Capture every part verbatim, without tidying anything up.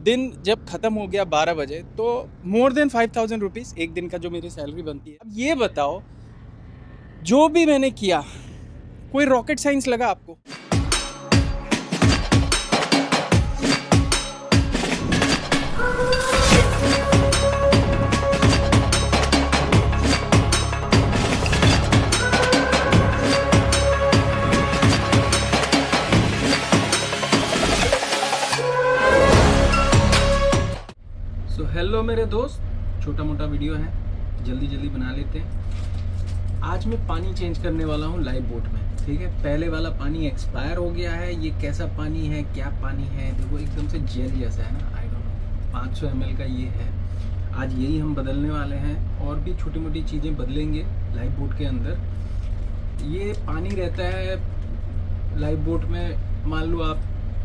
दिन जब ख़त्म हो गया बारह बजे तो more than five thousand rupees एक दिन का जो मेरी सैलरी बनती है। अब ये बताओ, जो भी मैंने किया कोई रॉकेट साइंस लगा आपको? सो हेलो मेरे दोस्त, छोटा मोटा वीडियो है, जल्दी जल्दी बना लेते हैं। आज मैं पानी चेंज करने वाला हूँ लाइव बोट में, ठीक है। पहले वाला पानी एक्सपायर हो गया है। ये कैसा पानी है, क्या पानी है, देखो एकदम से जेल जैसा है ना, आई डोंट नो। पाँच सौ एम एल का ये है। आज यही हम बदलने वाले हैं और भी छोटी मोटी चीज़ें बदलेंगे लाइव बोट के अंदर। ये पानी रहता है लाइव बोट में, मान लो आप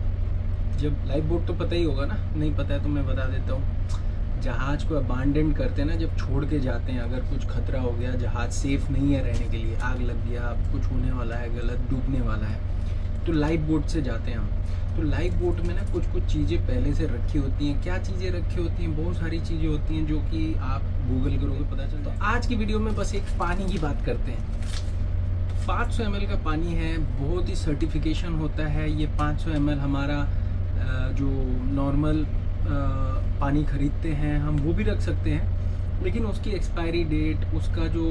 जब लाइव बोट तो पता ही होगा ना, नहीं पता है तो मैं बता देता हूँ। जहाज को अबांडन करते हैं ना, जब छोड़ के जाते हैं, अगर कुछ खतरा हो गया, जहाज सेफ नहीं है रहने के लिए, आग लग गया, कुछ होने वाला है, गलत डूबने वाला है, तो लाइव बोट से जाते हैं हम। तो लाइव बोट में ना कुछ कुछ चीज़ें पहले से रखी होती हैं। क्या चीज़ें रखी होती हैं? बहुत सारी चीज़ें होती हैं जो कि आप गूगल करोगे पता चलता है। तो आज की वीडियो में बस एक पानी की बात करते हैं। पाँच सौ एम एल का पानी है, बहुत ही सर्टिफिकेशन होता है। ये पाँच सौ एम एल हमारा जो नॉर्मल पानी खरीदते हैं हम, वो भी रख सकते हैं, लेकिन उसकी एक्सपायरी डेट, उसका जो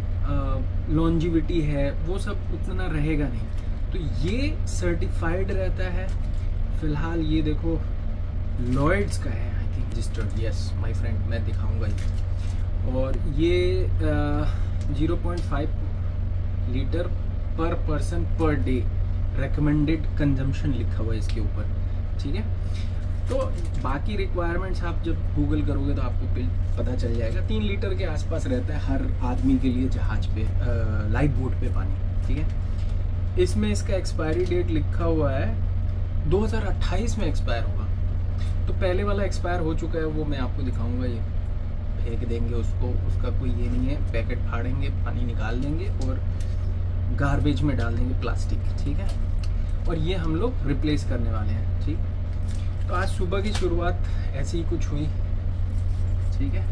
लॉन्जिविटी है, वो सब उतना रहेगा नहीं। तो ये सर्टिफाइड रहता है। फिलहाल ये देखो लॉयड्स का है, I think registered, yes my friend, मैं दिखाऊंगा ये। और ये zero point five litre per person per day recommended consumption लिखा हुआ है इसके ऊपर, ठीक है। तो बाकी रिक्वायरमेंट्स आप जब गूगल करोगे तो आपको पता चल जाएगा। तीन लीटर के आसपास रहता है हर आदमी के लिए जहाज पे, लाइव बोट पे पानी, ठीक है। इसमें इसका एक्सपायरी डेट लिखा हुआ है दो हज़ार अट्ठाईस में एक्सपायर होगा। तो पहले वाला एक्सपायर हो चुका है, वो मैं आपको दिखाऊंगा। ये फेंक देंगे उसको, उसका कोई ये नहीं है। पैकेट फाड़ेंगे, पानी निकाल देंगे और गार्बेज में डाल देंगे, प्लास्टिक, ठीक है। और ये हम लोग रिप्लेस करने वाले हैं, ठीक। तो आज सुबह की शुरुआत ऐसी ही कुछ हुई, ठीक है।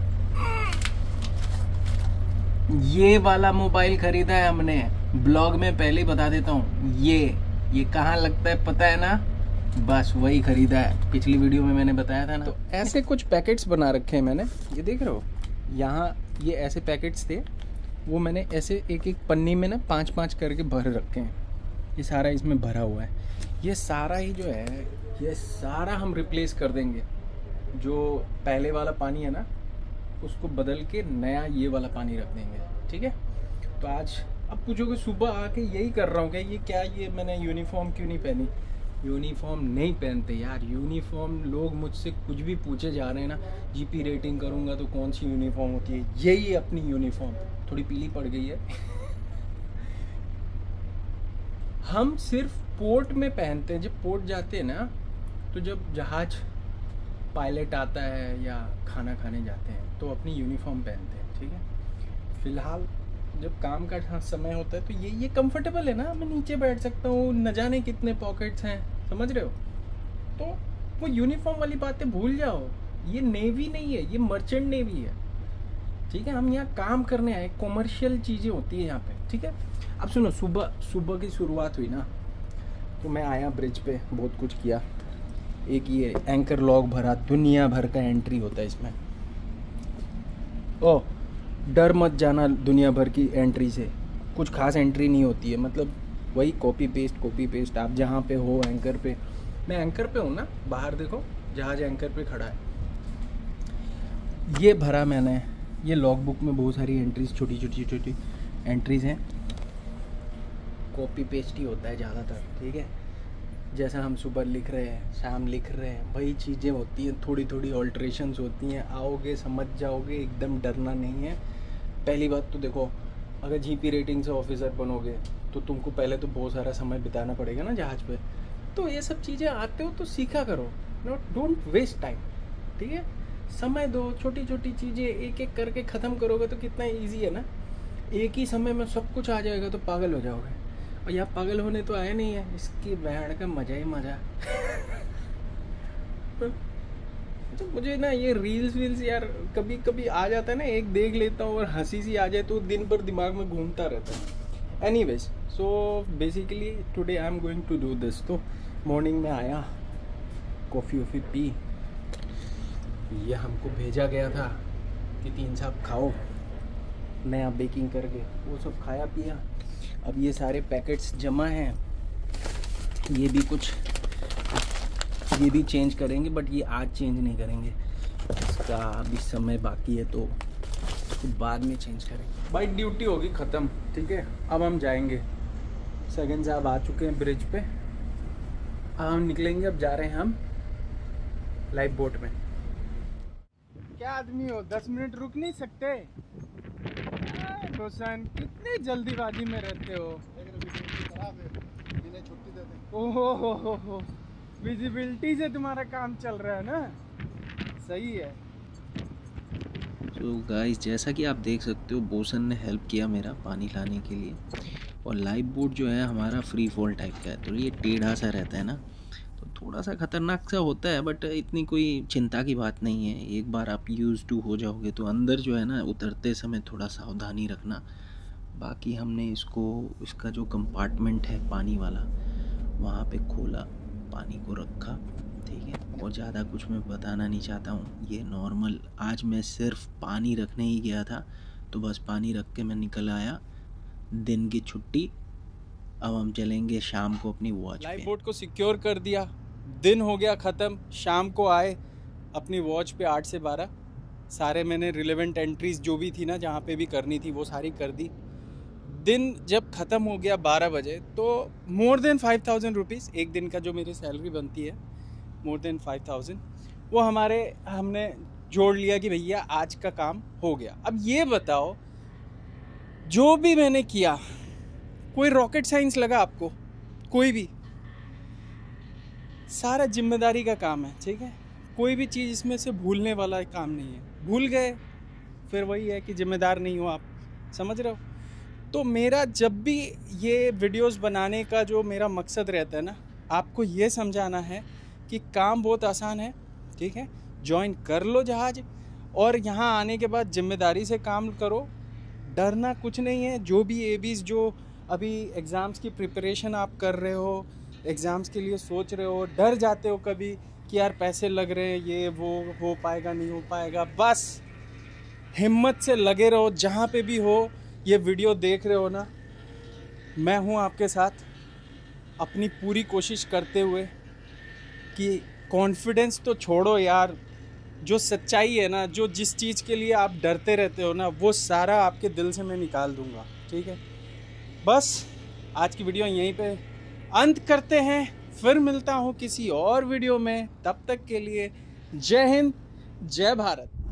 ये वाला मोबाइल खरीदा है हमने, ब्लॉग में पहले ही बता देता हूँ। ये ये कहाँ लगता है पता है ना, बस वही खरीदा है, पिछली वीडियो में मैंने बताया था ना। तो ऐसे कुछ पैकेट्स बना रखे हैं मैंने, ये देख रहे हो यहाँ, ये ऐसे पैकेट्स थे, वो मैंने ऐसे एक एक पन्नी में ना पाँच पाँच करके भर रखे हैं। ये सारा इसमें भरा हुआ है। ये सारा ही जो है, ये सारा हम रिप्लेस कर देंगे। जो पहले वाला पानी है ना, उसको बदल के नया ये वाला पानी रख देंगे, ठीक है। तो आज अब पूछोगे सुबह आके यही कर रहा हूँ क्या, ये क्या, ये मैंने यूनिफॉर्म क्यों नहीं पहनी? यूनिफॉर्म नहीं पहनते यार। यूनिफॉर्म लोग मुझसे कुछ भी पूछे जा रहे हैं ना, जीपी रेटिंग करूँगा तो कौन सी यूनिफॉर्म होती है, यही अपनी यूनिफॉर्म। थोड़ी पीली पड़ गई है। हम सिर्फ पोर्ट में पहनते हैं। जब पोर्ट जाते हैं ना, तो जब जहाज पायलट आता है या खाना खाने जाते हैं तो अपनी यूनिफॉर्म पहनते हैं, ठीक है। फिलहाल जब काम का समय होता है तो ये ये कंफर्टेबल है ना, मैं नीचे बैठ सकता हूँ, न जाने कितने पॉकेट्स हैं, समझ रहे हो। तो वो यूनिफॉर्म वाली बातें भूल जाओ। ये नेवी नहीं है, ये मर्चेंट नेवी है, ठीक है। हम यहाँ काम करने आए, कॉमर्शियल चीज़ें होती है यहाँ पे, ठीक है। अब सुनो, सुबह सुबह की शुरुआत हुई ना, तो मैं आया ब्रिज पे, बहुत कुछ किया। एक ये एंकर लॉग भरा, दुनिया भर का एंट्री होता है इसमें। ओह, डर मत जाना दुनिया भर की एंट्री से, कुछ खास एंट्री नहीं होती है। मतलब वही कॉपी पेस्ट कॉपी पेस्ट, आप जहाँ पे हो एंकर पे। मैं एंकर पे हूँ ना, बाहर देखो जहाज एंकर पे खड़ा है। ये भरा मैंने, ये लॉग बुक में बहुत सारी एंट्रीज, छोटी छोटी छोटी एंट्रीज हैं। कॉपी पेस्ट ही होता है ज़्यादातर, ठीक है। जैसा हम सुबह लिख रहे हैं, शाम लिख रहे हैं, वही चीज़ें होती हैं। थोड़ी थोड़ी ऑल्ट्रेशंस होती हैं, आओगे समझ जाओगे, एकदम डरना नहीं है। पहली बात तो देखो, अगर जीपी रेटिंग से ऑफिसर बनोगे तो तुमको पहले तो बहुत सारा समय बिताना पड़ेगा ना जहाज़ पे। तो ये सब चीज़ें आते हो तो सीखा करो, नॉट डोंट वेस्ट टाइम, ठीक है। समय दो, छोटी छोटी चीज़ें एक एक करके ख़त्म करोगे तो कितना ईजी है ना। एक ही समय में सब कुछ आ जाएगा तो पागल हो जाओगे। और यहाँ पागल होने तो आया नहीं है, इसकी बहन का मज़ा ही मज़ा। अच्छा मुझे ना ये रील्स वील्स यार कभी कभी आ जाता है ना, एक देख लेता हूँ और हंसी सी आ जाए तो दिन भर दिमाग में घूमता रहता है। Anyways, so basically today I am going to do this. तो मॉर्निंग में आया, कॉफ़ी वॉफ़ी पी, ये हमको भेजा गया था कि तीन साहब खाओ नया बेकिंग करके, वो सब खाया पिया। अब ये सारे पैकेट्स जमा हैं, ये भी कुछ ये भी चेंज करेंगे, बट ये आज चेंज नहीं करेंगे, इसका अभी समय बाकी है तो उसको बाद में चेंज करेंगे। भाई ड्यूटी होगी ख़त्म, ठीक है। अब हम जाएंगे, सेकंड साहब आ चुके हैं ब्रिज पे, अब हम निकलेंगे। अब जा रहे हैं हम लाइफ बोट में। क्या आदमी हो, दस मिनट रुक नहीं सकते? रोशन कितनी जल्दीबाजी में रहते हो। छुट्टी दे दें। ओहो हो हो हो, विजिबिलिटी से तुम्हारा काम चल रहा है ना, सही है। तो गाइस जैसा कि आप देख सकते हो बोसन ने हेल्प किया मेरा पानी लाने के लिए। और लाइफ बोट जो है हमारा फ्री फॉल टाइप का है, तो ये टेढ़ा सा रहता है ना, तो थोड़ा सा ख़तरनाक सा होता है, बट इतनी कोई चिंता की बात नहीं है। एक बार आप यूज़ टू हो जाओगे तो अंदर जो है ना उतरते समय थोड़ा सावधानी रखना। बाकी हमने इसको, इसका जो कंपार्टमेंट है पानी वाला, वहाँ पे खोला, पानी को रखा, ठीक है। और ज़्यादा कुछ मैं बताना नहीं चाहता हूँ, ये नॉर्मल, आज मैं सिर्फ पानी रखने ही गया था, तो बस पानी रख के मैं निकल आया। दिन की छुट्टी, अब हम चलेंगे शाम को अपनी वॉच पे। लाइफ बोट को सिक्योर कर दिया, दिन हो गया ख़त्म, शाम को आए अपनी वॉच पे आठ से बारह, सारे मैंने रिलेवेंट एंट्रीज जो भी थी ना जहाँ पे भी करनी थी वो सारी कर दी। दिन जब ख़त्म हो गया बारह बजे, तो more than five thousand rupees एक दिन का जो मेरी सैलरी बनती है, मोर देन फाइव थाउजेंड वो हमारे हमने जोड़ लिया कि भैया आज का काम हो गया। अब ये बताओ, जो भी मैंने किया, कोई रॉकेट साइंस लगा आपको? कोई भी? सारा जिम्मेदारी का काम है, ठीक है। कोई भी चीज़ इसमें से भूलने वाला काम नहीं है। भूल गए फिर वही है कि जिम्मेदार नहीं हो आप, समझ रहे हो। तो मेरा जब भी ये वीडियोस बनाने का जो मेरा मकसद रहता है ना, आपको ये समझाना है कि काम बहुत आसान है, ठीक है। ज्वाइन कर लो जहाज, और यहाँ आने के बाद जिम्मेदारी से काम करो, डरना कुछ नहीं है। जो भी एबीज, जो अभी एग्ज़ाम्स की प्रिपरेशन आप कर रहे हो, एग्ज़ाम्स के लिए सोच रहे हो, डर जाते हो कभी कि यार पैसे लग रहे हैं, ये वो हो पाएगा नहीं हो पाएगा, बस हिम्मत से लगे रहो। जहाँ पे भी हो, ये वीडियो देख रहे हो ना, मैं हूँ आपके साथ, अपनी पूरी कोशिश करते हुए कि कॉन्फिडेंस तो छोड़ो यार, जो सच्चाई है ना, जो जिस चीज़ के लिए आप डरते रहते हो ना, वो सारा आपके दिल से मैं निकाल दूँगा, ठीक है। बस आज की वीडियो यहीं पे अंत करते हैं, फिर मिलता हूँ किसी और वीडियो में। तब तक के लिए जय हिंद, जय भारत।